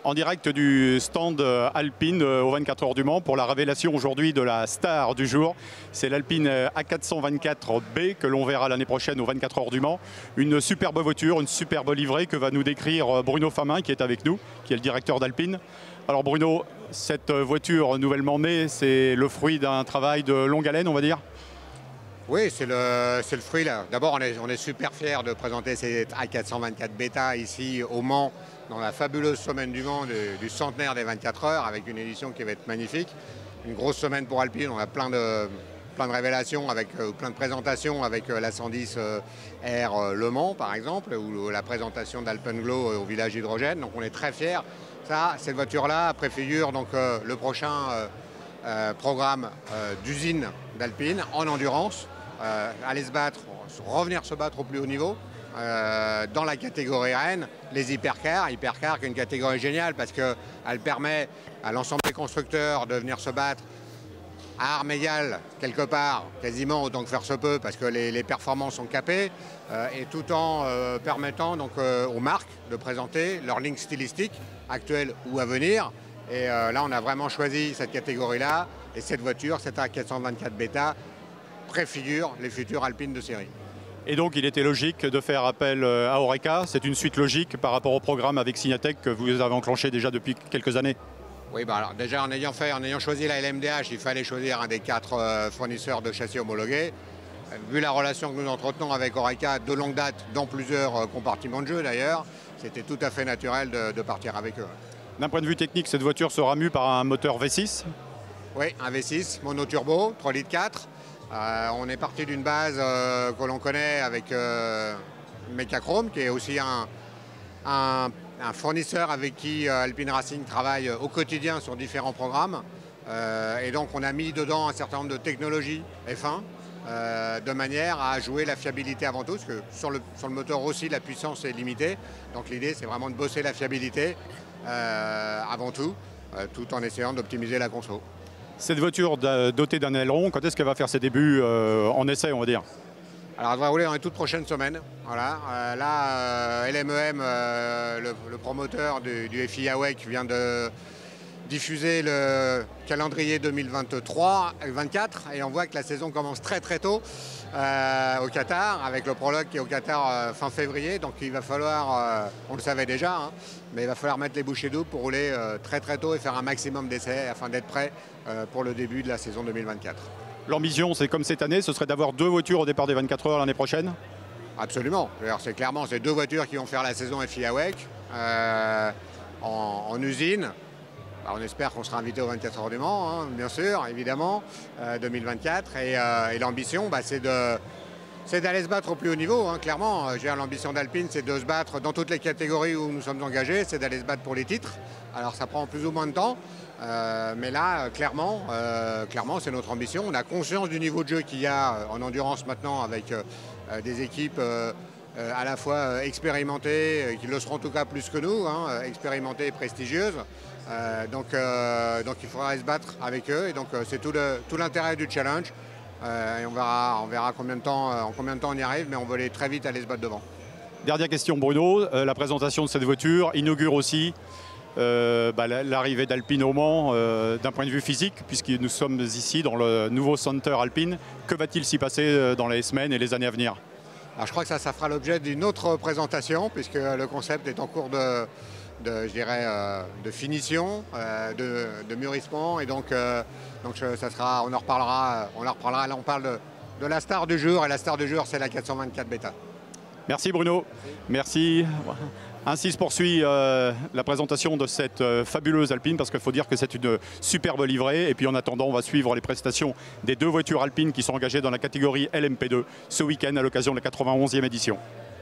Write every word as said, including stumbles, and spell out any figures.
en direct du stand Alpine aux vingt-quatre heures du Mans pour la révélation aujourd'hui de la star du jour. C'est l'Alpine A quatre cent vingt-quatre B que l'on verra l'année prochaine aux vingt-quatre heures du Mans. Une superbe voiture, une superbe livrée que va nous décrire Bruno Famin qui est avec nous, qui est le directeur d'Alpine. Alors Bruno, cette voiture nouvellement née, c'est le fruit d'un travail de longue haleine, on va dire? Oui, c'est le, le fruit là. D'abord, on est, on est super fiers de présenter cette A quatre cent vingt-quatre Beta ici au Mans, dans la fabuleuse semaine du Mans du, du centenaire des vingt-quatre heures, avec une édition qui va être magnifique. Une grosse semaine pour Alpine, on a plein de, plein de révélations, avec euh, plein de présentations avec euh, la cent dix euh, R euh, Le Mans par exemple, ou la présentation d'Alpenglow euh, au village hydrogène. Donc on est très fiers. Ça, cette voiture-là préfigure donc euh, le prochain euh, euh, programme euh, d'usine d'Alpine en endurance. Euh, aller se battre, revenir se battre au plus haut niveau euh, dans la catégorie Rennes, les hypercars, hypercars qui est une catégorie géniale parce qu'elle permet à l'ensemble des constructeurs de venir se battre à armes égales quelque part, quasiment autant que faire se peut parce que les, les performances sont capées euh, et tout en euh, permettant donc, euh, aux marques de présenter leur ligne stylistique actuelle ou à venir. Et euh, là on a vraiment choisi cette catégorie-là et cette voiture, cette A quatre cent vingt-quatre Beta, préfigure les futurs Alpines de série. Et donc il était logique de faire appel à Oreca. C'est une suite logique par rapport au programme avec Signatech que vous avez enclenché déjà depuis quelques années. Oui, bah alors déjà en ayant, fait, en ayant choisi la L M D H, il fallait choisir un des quatre euh, fournisseurs de châssis homologués. Vu la relation que nous entretenons avec Oreca de longue date, dans plusieurs euh, compartiments de jeu d'ailleurs, c'était tout à fait naturel de, de partir avec eux. D'un point de vue technique, cette voiture sera mue par un moteur V six? Oui, un V six monoturbo, trois litres quatre. Euh, on est parti d'une base euh, que l'on connaît avec euh, Mecachrome, qui est aussi un, un, un fournisseur avec qui euh, Alpine Racing travaille au quotidien sur différents programmes. Euh, et donc on a mis dedans un certain nombre de technologies F un euh, de manière à jouer la fiabilité avant tout, parce que sur le, sur le moteur aussi la puissance est limitée. Donc l'idée c'est vraiment de bosser la fiabilité euh, avant tout, euh, tout en essayant d'optimiser la conso. Cette voiture dotée d'un aileron, quand est-ce qu'elle va faire ses débuts euh, en essai, on va dire? Alors elle va rouler dans les toutes prochaines semaines. Voilà. Euh, là, euh, L M E M, euh, le, le promoteur du, du F I A W E C, vient de diffuser le calendrier deux mille vingt-trois vingt-quatre et on voit que la saison commence très très tôt euh, au Qatar, avec le prologue qui est au Qatar euh, fin février. Donc il va falloir, euh, on le savait déjà, hein, mais il va falloir mettre les bouchées doubles pour rouler euh, très très tôt et faire un maximum d'essais afin d'être prêt euh, pour le début de la saison deux mille vingt-quatre. L'ambition, c'est comme cette année, ce serait d'avoir deux voitures au départ des vingt-quatre heures l'année prochaine? Absolument. C'est clairement ces deux voitures qui vont faire la saison F I A W E C euh, en, en usine. On espère qu'on sera invité aux vingt-quatre heures du Mans, hein, bien sûr, évidemment, euh, deux mille vingt-quatre. Et, euh, et l'ambition, bah, c'est d'aller se battre au plus haut niveau, hein, clairement. L'ambition d'Alpine, c'est de se battre dans toutes les catégories où nous sommes engagés, c'est d'aller se battre pour les titres. Alors ça prend plus ou moins de temps, euh, mais là, clairement, euh, clairement c'est notre ambition. On a conscience du niveau de jeu qu'il y a en endurance maintenant avec euh, des équipes euh, euh, à la fois expérimentées, qui le seront en tout cas plus que nous, hein, expérimentées et prestigieuses. Euh, donc, euh, donc il faudra se battre avec eux et donc euh, c'est tout l'intérêt tout du challenge euh, et on verra, on verra combien de temps, euh, en combien de temps on y arrive, mais on veut aller très vite aller se battre devant. Dernière question Bruno, euh, la présentation de cette voiture inaugure aussi euh, bah, l'arrivée d'Alpine au Mans euh, d'un point de vue physique, puisque nous sommes ici dans le nouveau Center Alpine. Que va-t-il s'y passer dans les semaines et les années à venir? Alors, je crois que ça, ça fera l'objet d'une autre présentation puisque le concept est en cours de De, je dirais, euh, de finition, euh, de, de mûrissement, et donc, euh, donc ça sera, on en reparlera, on en reparlera. Là, on parle de, de la star du jour, et la star du jour, c'est la quatre cent vingt-quatre Beta. Merci Bruno. Merci. Merci. Ainsi se poursuit euh, la présentation de cette euh, fabuleuse Alpine, parce qu'il faut dire que c'est une superbe livrée. Et puis en attendant, on va suivre les prestations des deux voitures Alpine qui sont engagées dans la catégorie L M P deux ce week-end à l'occasion de la quatre-vingt-onzième édition.